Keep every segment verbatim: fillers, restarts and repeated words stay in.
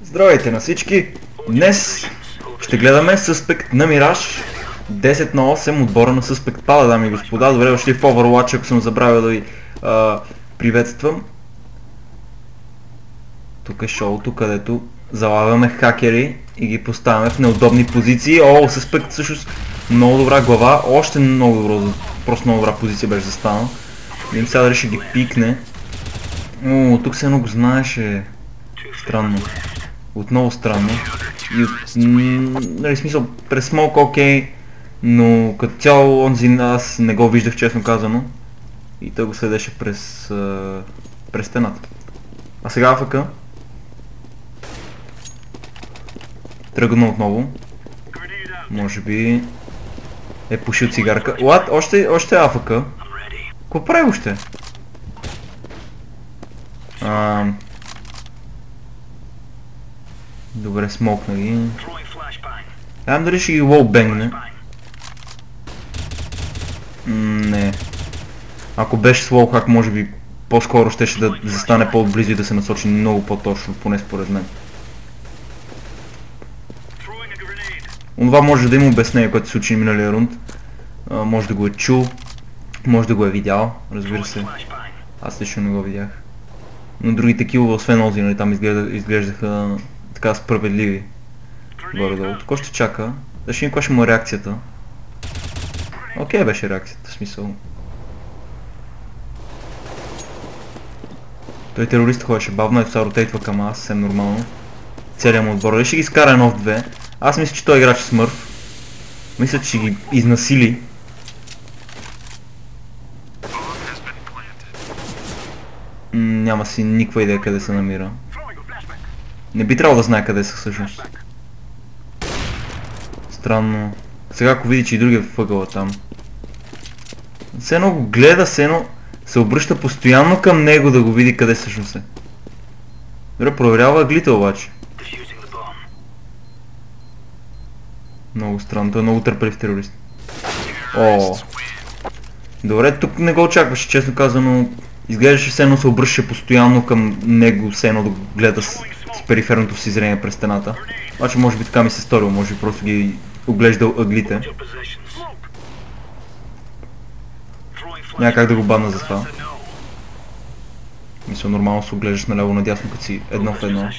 Здравейте на всички! Днес ще гледаме Suspect на Mirage десет на осем, отбора на Suspect пада, дами и господа. Добре дошли в Overwatch, ако съм забравил да ви а, приветствам. Тук е шоуто, където залавяме хакери и ги поставяме в неудобни позиции. О, Suspect всъщност много добра глава, още много добро, просто много добра позиция беше застанал. Видим сега дали ще ги пикне. О, тук се едно го знаеше. Странно. Отново странно. И от, нали, смисъл, през смолк окей, но като цяло онзи аз не го виждах, честно казано. И той го следеше през, а, през стената. А сега АФК. Тръгна отново. Може би е пушил цигарка. What? Още, още е АФК. Какво прави още? А... Добре, смокна ги. Ам дали ще ги лоубенгне. Не. Ако беше с лоухак, може би по-скоро щеше да застане по-отблизо и да се насочи много по-точно, поне според мен. Онова може да има обяснение, което се случи миналия рунд. А, може да го е чул, може да го е видял, разбира се. Аз лично не го видях. Но другите килове, освен този, нали, там изглежда, изглеждаха така справедливи. Горе-долу. Тук ще чака. Да ще видим каква ще му е реакцията. Окей беше реакцията, в смисъл. Той терорист ходеше бавно, ето сега ротейтва към аз, съвсем нормално. Целият му отбор. Дали ще ги скара едно в две. Аз мисля, че той играч е смърф. Мисля, че ще ги изнасили. М, няма си никаква идея къде се намира. Не би трябвало да знае къде са всъщност. Странно. Сега ако види, че и другия в ъгъла там. Все едно го гледа, все едно се обръща постоянно към него да го види къде всъщност е. Добре, проверява аглите обаче. Много странно, той е много търпелив терорист. О. Добре, тук не го очакваше, честно казано. Изглеждаше все едно се обръщаше постоянно към него, все едно да го гледа с, с периферното си зрение през стената. Обаче може би така ми се сторил, може би просто ги оглеждал ъглите. Няма как да го бадна за това. Мисля, нормално се оглеждаш наляво надясно, като си едно в едно.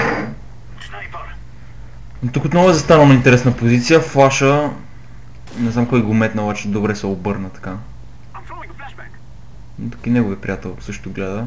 Но тук отново е застанал на интересна позиция. Флаша... Не знам кой го метна, обаче добре се обърна така. Тук и неговия приятел също гледа.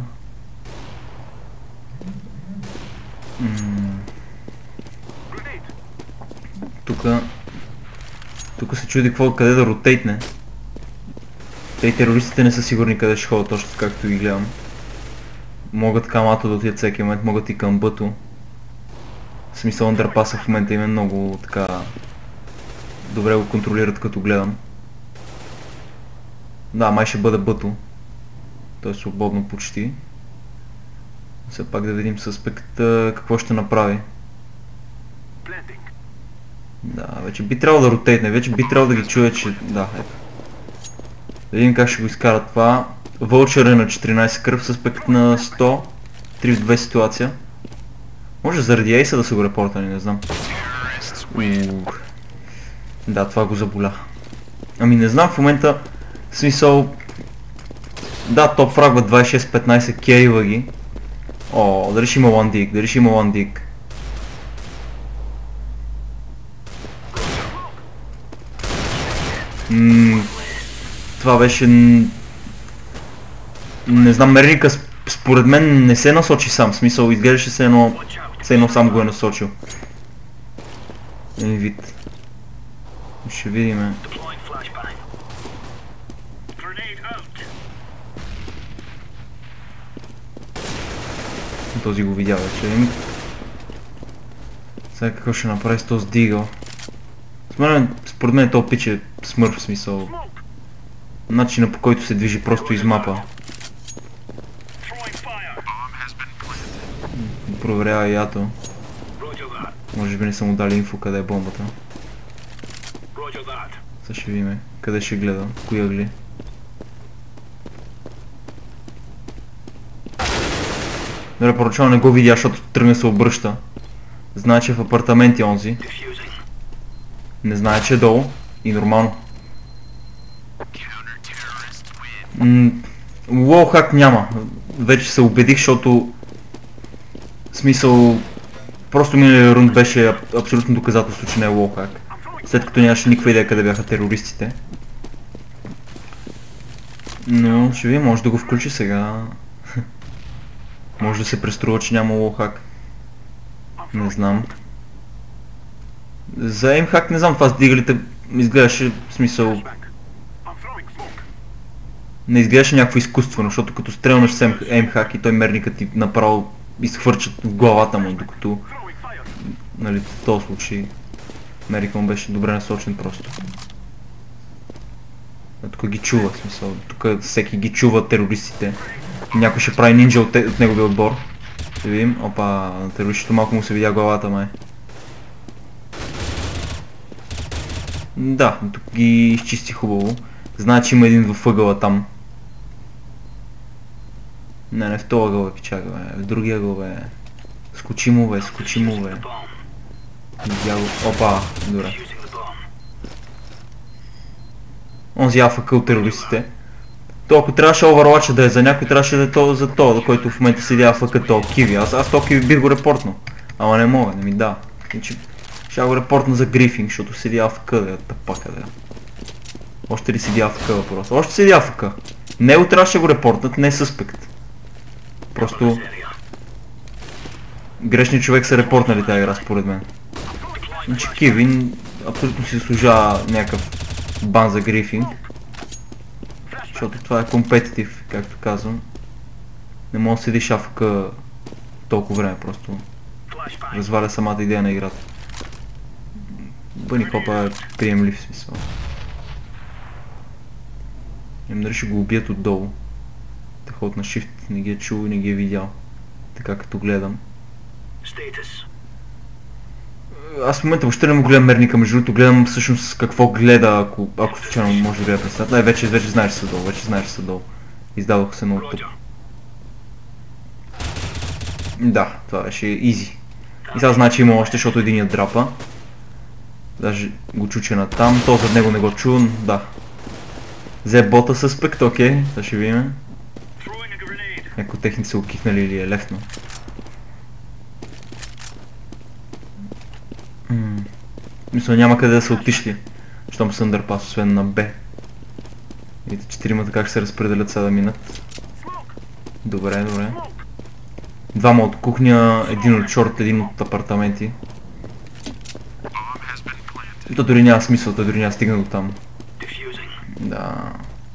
Тука... Тук се чуди какво, къде да ротейтне. Те и терористите не са сигурни къде ще ходят, точно както ги гледам. Могат към А-то да отидат всеки момент, могат и към Б-то. В смисъл андерпаса в момента им е много така... Добре го контролират като гледам. Да, май ще бъде Б-то. Той е свободно почти. Все пак да видим Suspect какво ще направи. Да, вече би трябвало да ротейтне, вече би трябвало да ги чуе, че... Да, ето. Да видим как ще го изкарат това. Vulture е на четиринайсет кръв, Suspect на сто. три в две ситуация. Може заради ейса да са го репортали, не знам. Ух. Да, това го заболя. Ами не знам в момента, в смисъл... Да, топ фрагва двайсет и шест петнайсет, кейва ги. О, дали ще има one dig, дали ще има one dig. Ммм... Това беше... Не знам, мерника според мен не се насочи сам, в смисъл изглеждаше се едно... Се едно сам го е насочил. Един вид. Ще видиме. Този го видя вече. Сега какво ще направи с този дигъл? Според мен този пич е смърф, в смисъл. Начинът по който се движи просто из мапа. Проверява и ато. Може би не са му дали инфо къде е бомбата. Сега ще видим къде ще гледа, кои ъгли. Добре, поръчално не го видя, защото тръгна се обръща. Знае, че е в апартаменти онзи. Не знае, че е долу. И нормално. Лолхак няма. Вече се убедих, защото... В смисъл... Просто миналия рунд беше аб абсолютно доказателство, че не е лолхак. След като нямаше никаква идея къде бяха терористите. Но ще ви може да го включи сега. Може да се преструва, че няма лолхак. Не знам. За еймхак не знам, това с дигалите изглеждаше в смисъл... Не изглеждаше някакво изкуствено, защото като стрелнеш с еймхак и той мерникът ти направо изхвърчат в главата му, докато... Нали, в този случай мерникът му беше добре насочен просто. А тук ги чува, в смисъл, тук всеки ги чува терористите. Някой ще прави нинджа от, от неговия отбор. Да видим, опа, на терористите малко му се видя главата, май. Да, тук ги изчисти хубаво. Знае, че има един във ъгъла там. Не, не в този ъгъл, пичага, бе. В другия ъгъл, бе. Скочи му, бе, скочи му, бе. Видя го. Опа, добре. Онзи АФК от терористите. То ако трябваше Overwatch да е за някой, трябваше да е то за то, който в момента седи АФК, то Киви. Аз, аз то Киви бих го репортнал. Ама не мога, не ми да. Значи, ще го репортна за грифинг, защото седи АФК, да е тъпака, да е. Още ли седи АФК въпрос? Още седи АФК. Него трябваше го репортнат, не е съспект. Просто... Грешният човек са репортнали тази игра, според мен. Значи Кивин абсолютно си служава някакъв бан за грифинг. Защото това е компетитив, както казвам. Не мога да седиш АФК толкова време, просто разваля самата идея на играта. Бъни хопа е приемлив смисъл. Им дали ще го убият отдолу. Да ход на shift, не ги е чул и не ги е видял. Така като гледам. Аз в момента въобще не му гледам мерника, между другото гледам всъщност какво гледа, ако, ако случайно може да гледа председател. Ай, вече, вече знаеш че са долу, вече знаеш че са долу. Издадох се много тъп. Да, това беше изи. И сега знае, че има още, защото единият драпа. Даже го чуче на там, то зад него не го чу, да. Взе бота съспект, окей, сега ще видим. Някои техници са окихнали или е лефно. Мисля, няма къде да са отишли, щом са андърпас, освен на Б. Видите, четиримата как се разпределят сега да минат. Добре, добре. Двама от кухня, един от шорт, един от апартаменти. То дори няма смисъл, той дори няма стигна до там. Да.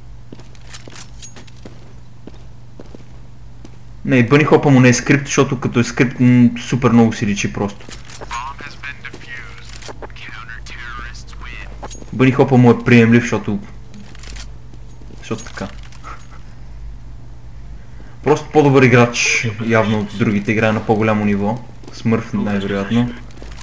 Не, и бъни хопа му не е скрипт, защото като е скрипт супер много си личи просто. Бъни хопа му е приемлив, защото... Защото така. Просто по-добър играч, явно от другите, играе на по-голямо ниво. Смърф най-вероятно.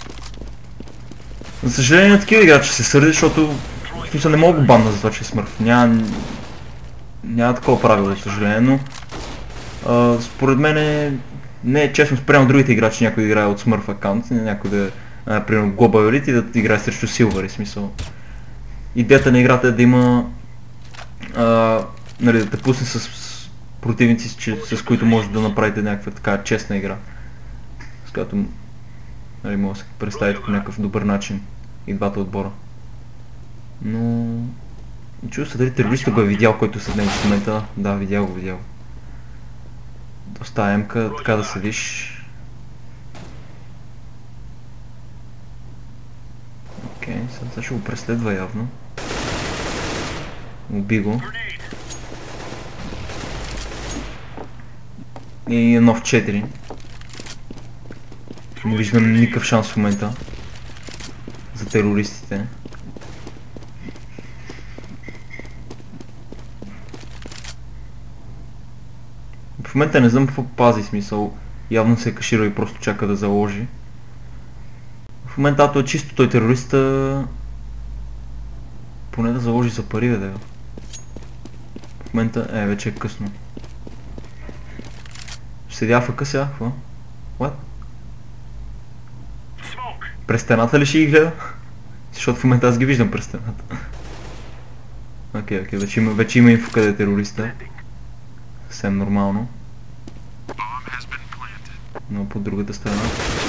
За съжаление на такива играчи се сърди, защото... В смисъл не мога го банна за това, че е смърф. Няма... Няма такова правило, за съжаление, но... А, според мен е... Не е честно спрямо другите играчи, някой да играе от смърф аккаунт, някой да... А, примерно Global Elite и да играе срещу Silver, в смисъл. Идеята на играта е да има... А, нали, да те пусне с противници, че, с които може да направите някаква така честна игра. С която, нали, може да се представите по някакъв добър начин и двата отбора. Но... Чува се дали терориста го е видял, който след него в момента. Да, видял го, видял. Доста емка, така да седиш. Окей, okay, сега ще го преследва явно. Уби го. И едно в четири. Не виждам никакъв шанс в момента за терористите. В момента не знам какво пази, смисъл. Явно се е каширал и просто чака да заложи. В момента ато е чисто той терориста. Поне да заложи за пари, да. В момента е, вече е късно. Ще седя АФК сега, какво? What? През стената ли ще ги гледа? Защото в момента аз ги виждам през стената. Окей, окей, вече има, вече има инфо къде е терориста. Съвсем нормално. Но по другата страна.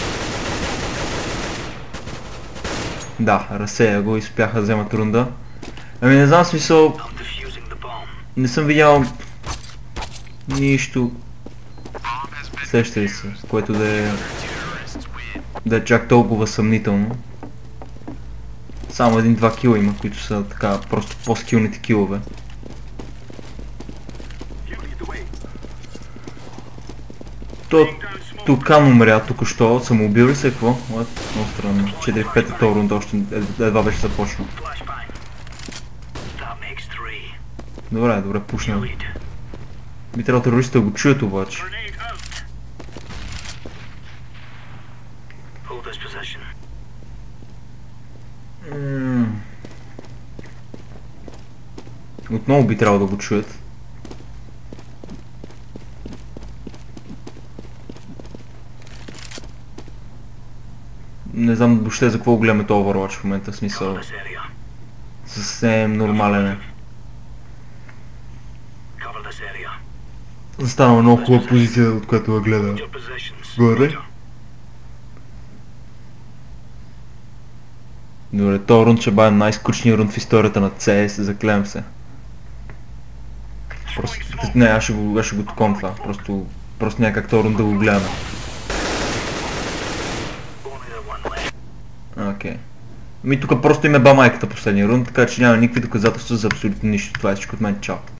Да, разсея го и успяха да вземат рунда. Ами не знам, смисъл... Не съм видял... нищо... Сеща ли се, което да е... да е чак толкова съмнително. Само един-два кила има, които са така просто по-скилните килове. То Тукан умря току-що, самоубил ли се, какво? Много странно. четири в пета този рунд още едва беше започнал. Добре, добре, пушна. Би трябвало терористите да го чуят обаче. Отново би трябвало да го чуят. Не знам въобще за какво гледаме този Overwatch в момента, в смисъл. Съвсем нормален е. Застанала много хубава позиция, от която да гледа. Горе. Добре, този рунд ще бъде най-скучният рунд в историята на си ес, заклевам се. Просто, не, аз ще го, аз ще го током това, просто, просто някак този рунд да го гледаме. Окей. Okay. Ми тук просто име ба майката последния рунд, така че няма никакви доказателства за абсолютно нищо. Това е всичко от мен. Чао.